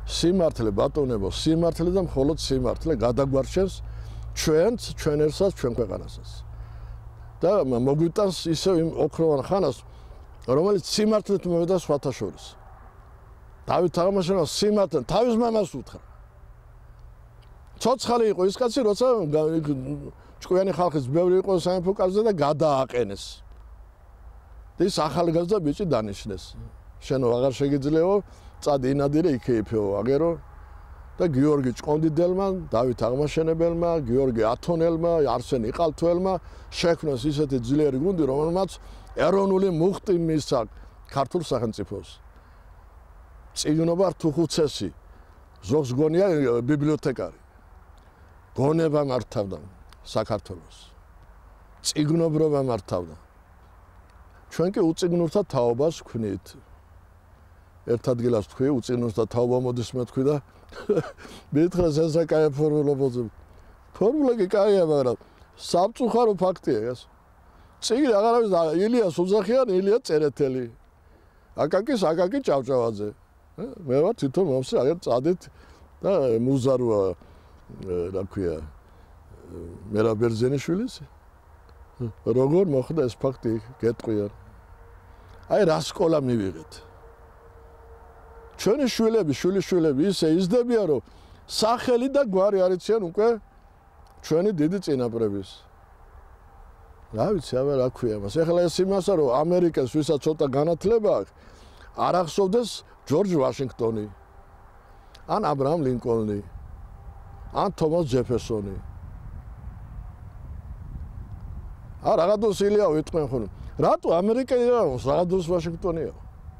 სიმართლე ბატონებო, სიმართლე და მხოლოდ სიმართლე გადაგვარჩენს ჩვენს, ჩვენერსაც, ჩვენ ქვეყანასაც. და მოგვიტანს ისევ იმ ოქროვან ხანას, რომელიც სიმართლეთ მოვიდა სხვათა შორის. დავით აღმაშენებელმა სიმართლე თავის მამას უთხრა. ცოცხალი იყო ის კაცი, როცა ჭკვიანი ხალხის ბევრი იყო სამეფო კარზე და გადააყენეს. ის ახალგაზრდა ბიჭი დანიშნეს. შენო აღარ შეგიძლიაო, წადი ინადირე იქეიფეო აგერო და გიორგი ჭყონდიდელმა, დავით აღმაშენებელმა, გიორგი ათონელმა, არსენ იყალთველმა შექმნეს ისეთი ძლიერი გუნდი, რომელმაც ეროვნული მუხტი მისცა ქართულ სახელმწიფოს. წიგნობა რთუხუცესი, ზოგს გონია ბიბლიოთეკარი. გონება მართავდა საქართველოს. წიგნობრობა მართავდა. ჩვენ კი უწიგნურთა თაობას ვქვნით. ერთ ადგილას თქვი, უწიგნურთა თაობა მოდის მეთქვი და მითხრას ესა კაი ფორმულა მოძებ. ფორმულა კი კაია, მაგრამ სამწუხარო ფაქტია ეს. წიგნი აღარ არის ილიას უზახიან, ილია წერეთელი. აკაკი ჭავჭავაძე. მე ვარ თვითონ მომსე, აგერ წადით და მუზარუა რა ქვია მერაბ ბერძენიშვილის. როგორ მოხდა ეს ფაქტი გეტყვიან. აი რა სკოლა მივიღეთ. ჩვენი შვილები ისე იზრდებიან, რომ სახელი და გვარი არიციან უკვე ჩვენი დიდი წინაპრების. რა ვიცი, აბა რა ქვია მას. ეხლა ეს იმასა, რომ ამერიკას ვისაც ცოტა განათლება აქვს, არ ახსოვდეს ჯორჯ ვაშინგტონი, ან აბრაამ ლინკოლნი, ან თომას ჯეფერსონი. რა დროს ილიაო იტყვენ ხოლმე. რატო ამერიკელია, რა დროს ვაშინგტონია?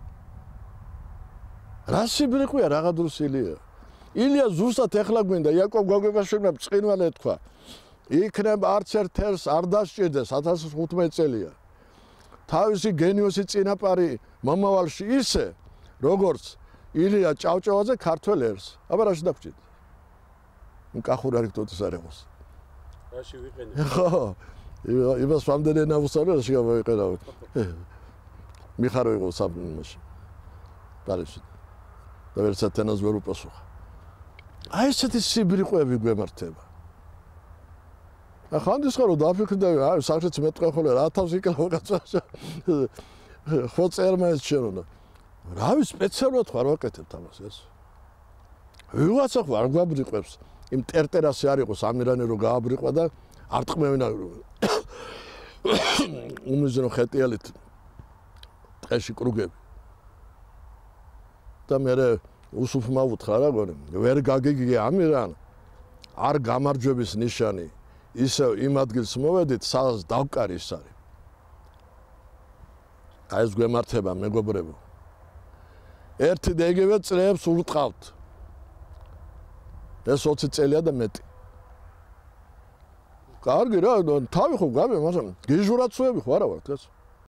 რა სიბრიყვია რა დროს ილია? ილია ზუსტად ეხლა გვინდა იაკობ გოგებაშვილმა ბრწყინვალე თქვა. იქნებ არც ერთ თერს არ დასჭირდეს 1015 წელია. თავისი გენიოსი წინაპარი მომავალში ისე, როგორც ილია ჭავჭავაძე ქართველ ერს. აბა რაში დაგჭირდა? კახურ არიქტოტის არ იყოს. რაში ვიყენე? ხო. იმას რამდენი ენა ვუსწავლე, რაში გავიყენავ. მიხარო იყო საბმაში. პარიზში. და ვერცად ენას ვერ უპასუხა. აი ესეთი სიბრიყვები გვემართება. ახანდის ხარო დაფიქრდები, აი სახეც მეტყვე ხოლმე რა თავს იკლავ კაცსა. ხო წერმა ეს შენონა. რავი სპეციალურად ხარ ვაკეთებ ამას ეს. ვიღაცა ხო არ გვაბრიყვებს. იმ ტერტერასი არ იყოს ამირანი რო გააბრიყვა და არ ტყმევინა უმიზნო ხეტიალით ტყეში კრუგები. და მე უსუფმა უთხრა რა გონი, ვერ გაგიგე ამირან, არ გამარჯვების ნიშანი, ისევ იმ ადგილს მოვედით, სადაც დავკარი ის არის. აი ეს გვემართება მეგობრებო. ერთი და იგივე წლებს ურტყავთ. ეს 20 წელია და მეტი. კარგი რა, თავი ხო გავი, მაგრამ გიჟურაცოები ხო არა ვართ ეს?